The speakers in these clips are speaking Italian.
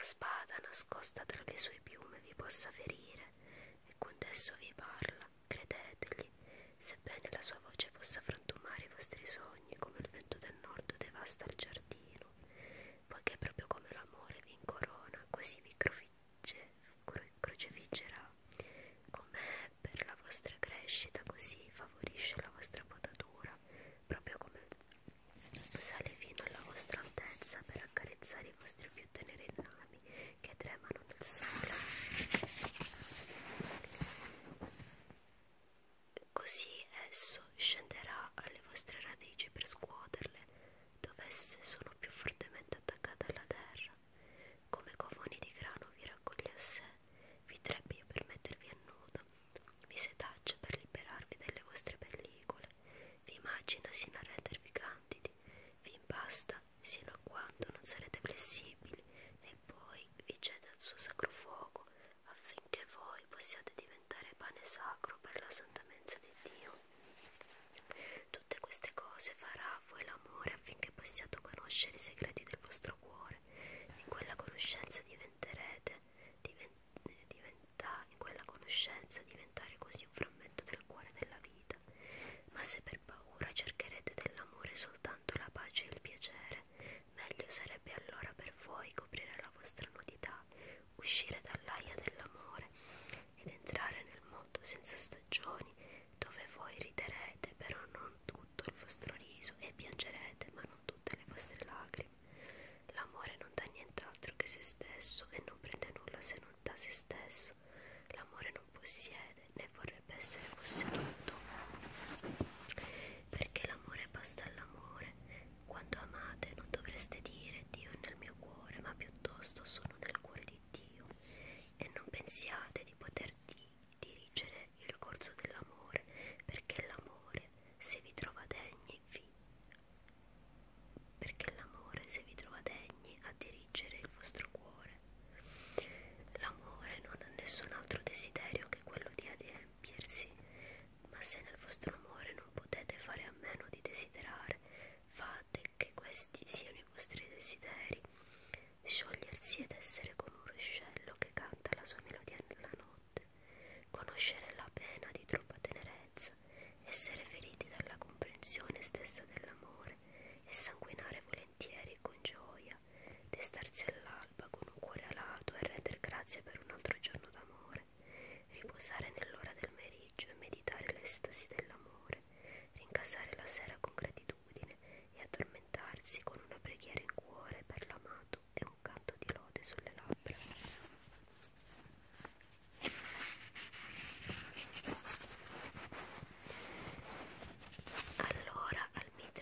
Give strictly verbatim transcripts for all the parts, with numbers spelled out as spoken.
spada nascosta tra le sue piume vi possa ferire, e quando esso vi parla, credetegli, sebbene la sua voce possa frantumare i vostri sogni come il vento del nord devasta il giardino, poiché proprio come l'amore vi incorona, così vi crofigge, cro crocefiggerà, come per la vostra crescita, così favorisce la vostra potatura, proprio come sale fino alla vostra altezza per accarezzare i vostri più teneri rami che tremano nel sole. Così esso scenderà alle vostre radici per scuoterle, dove esse sono più fortemente attaccate alla terra. Come covoni di grano vi raccoglie a sé, vi trebbia per mettervi a nudo, vi setaccia per liberarvi dalle vostre pellicole, vi immagina sino a rendervi candidi, vi impasta sino a quando non sarete flessibili, e poi vi cede al suo sacro fuoco, affinché voi possiate diventare pane sacro per la santa mensa di Dio. Tutte queste cose farà a voi l'amore, affinché possiate conoscere i segreti del vostro cuore. In quella conoscenza diventerete, diven, diventa, in quella conoscenza diventare così un frammento del cuore della vita. Ma se per paura cercherete dell'amore soltanto la pace e il piacere, meglio sarebbe allora per voi coprire la vostra nudità, uscire dall'aia dell'amore ed entrare nel mondo senza stagioni, dove voi riderete però non tutto il vostro riso, e piangerete ma non tutte le vostre lacrime. L'amore non dà nient'altro che se stesso e non prende nulla se non da se stesso. L'amore non possiede né vorrebbe essere posseduto, perché l'amore basta all'amore. Quando amate non dovreste dire Dio è nel mio cuore, ma piuttosto sono nel cuore di Dio, e non pensiate di poter di dirigere il corso dell'amore, perché l'amore se vi trova degni vi perché l'amore se vi trova degni a dirigere il vostro cuore. L'amore non ha nessun altro desiderio che quello di adempiersi, ma se nel vostro amore non potete fare a meno di desiderare, fate che questi siano i vostri desideri: sciogliersi ed essere come un ruscello che canta la sua melodia nella notte, conoscere la pena di troppa tenerezza, essere feriti dalla comprensione stessa dell'amore e sanguinare volentieri e con gioia, destarsi all'alba con un cuore alato e render grazie per un altro giorno d'amore, riposare nell'ora del meriggio e meditare l'estasi dell'amore, rincasare la sera con gratitudine e addormentarsi con una preghiera in cuore per l'amato e un canto di lode sulle labbra. Allora al mite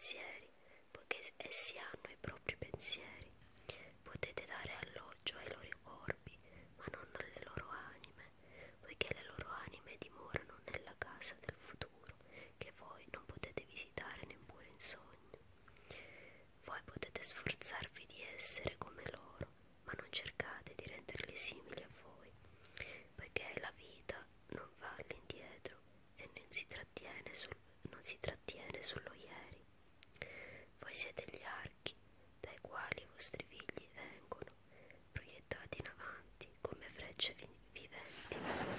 pensieri, poiché essi hanno i propri pensieri. Potete dare alloggio ai loro corpi, ma non alle loro anime, poiché le loro anime dimorano nella casa del futuro, che voi non potete visitare neppure in sogno. Voi potete sforzarvi di essere come loro, ma non cercate di renderli simili a voi, poiché la vita non va all'indietro e non si trattiene, sul, non si trattiene sullo ieri. Voi siete gli archi dai quali i vostri figli vengono, proiettati in avanti come frecce viventi.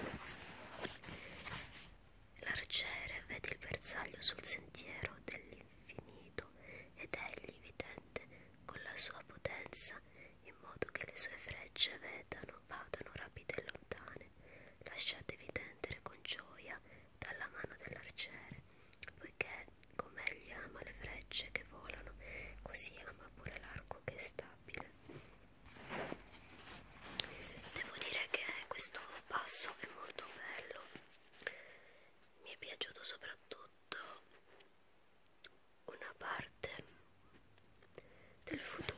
L'arciere vede il bersaglio sul sentiero dell'infinito ed egli vi tende con la sua potenza in modo che le sue frecce vedano, vadano rapide e lontane. Lasciatevi tendere con gioia dalla mano dell'arciere, poiché come egli ama le frecce che volano, così ama pure l'arco che è stabile. Devo dire che questo passo è molto bello, mi è piaciuto soprattutto una parte del futuro.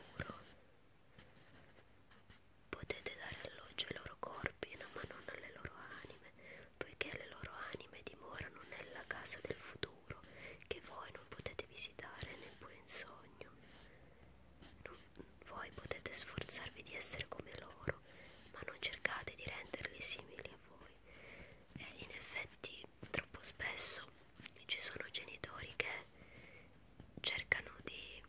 Potete dare alloggio ai loro corpi, ma non alle loro anime, poiché le loro anime dimorano nella casa del futuro, che voi non potete visitare neppure in sogno. Non, voi potete sforzarvi di essere come loro, ma non cercate di renderli simili a voi. E in effetti troppo spesso ci sono genitori che cercano di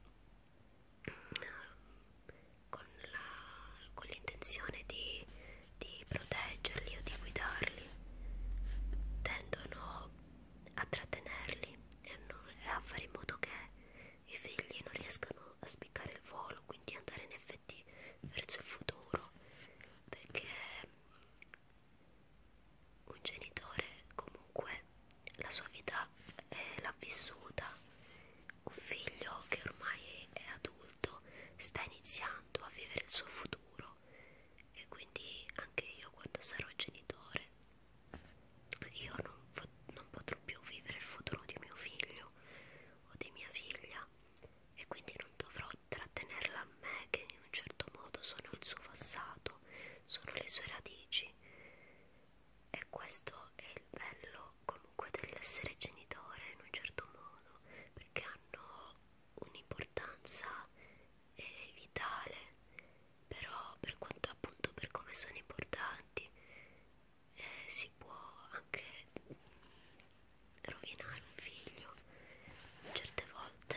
con la, con l'intenzione di, di proteggerli o di guidarli, tendono a trattenerli e, non, e a fare in modo che i figli non riescano a spiccare il volo, quindi andare in effetti verso il futuro, perché un genitore comunque la sua vita eh, l'ha vissuta. Un figlio che ormai è adulto sta iniziando a vivere il suo futuro, e quindi anche io, quando sarò genitore, io non, non potrò più vivere il futuro di mio figlio o di mia figlia, e quindi non dovrò trattenerla a me, che in un certo modo sono il suo passato, sono le sue radici. E questo è il bello comunque dell'essere genitore in un certo modo, perché hanno un'importanza eh, vitale, però per quanto appunto per come sono importanti eh, si può anche rovinare un figlio. Certe volte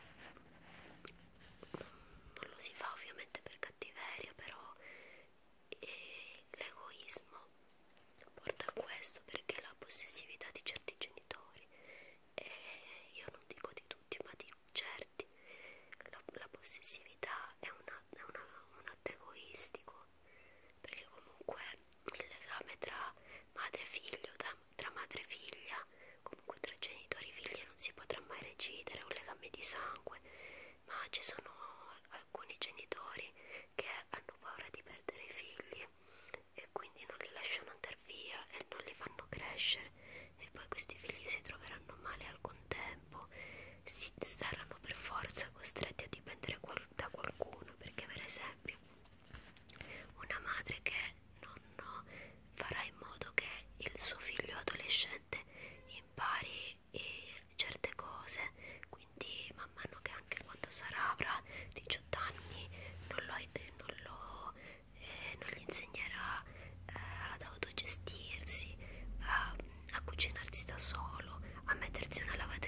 non, non lo si fa ovviamente per cattiveria, però eh, l'egoismo porta a questo, perché la possessività di certi genitori, e io non dico di tutti ma di certi, la, la possessività è, una, è una, un atto egoistico, perché comunque il legame tra madre e figlio, tra, tra madre e figlia, comunque tra genitori e figli non si potrà mai recidere, è un legame di sangue, ma ci sono alcuni genitori che hanno paura di perdere i figli e quindi non li lasciano andare via e non li fanno crescere, e poi questi figli si troveranno male al contempo, si saranno per forza costretti a dipendere qual- da qualcuno, perché per esempio una madre che non no, farà in modo che il suo figlio adolescente impari eh, certe cose, quindi man mano che anche quando sarà avrà diciotto anni non lo, eh, non lo eh, non gli insegnerà eh, ad autogestirsi, a, a cucinarsi da solo, a mettersi una lavatrice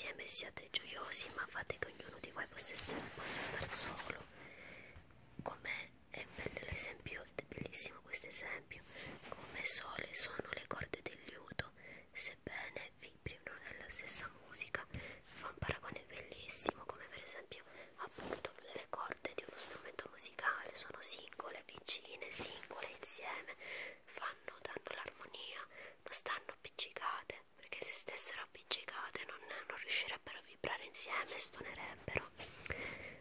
insieme e siate gioiosi, ma fate che ognuno di voi possa, essere, possa star solo. Come è bello l'esempio, è bellissimo questo esempio, come sole sono le corde del liuto, sebbene vibrino nella stessa musica. Fa un paragone bellissimo, come per esempio appunto le corde di uno strumento musicale sono singole, vicine, singole, insieme, fanno, danno l'armonia, non stanno appiccicate, perché se stessero appiccicate non, non riuscirebbero a vibrare insieme, stonerebbero.